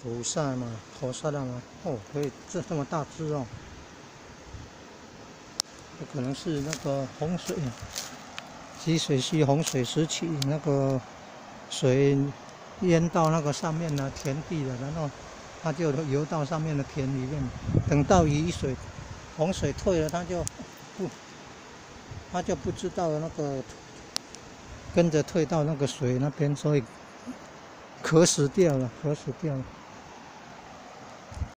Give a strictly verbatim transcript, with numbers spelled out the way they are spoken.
菩萨嘛，菩萨了吗？哦，可以这这么大只哦，有可能是那个洪水，积水溪洪水时期那个水淹到那个上面的田地了，然后它就游到上面的田里面，等到雨水洪水退了，它就不，它就不知道那个跟着退到那个水那边，所以渴死掉了，渴死掉了。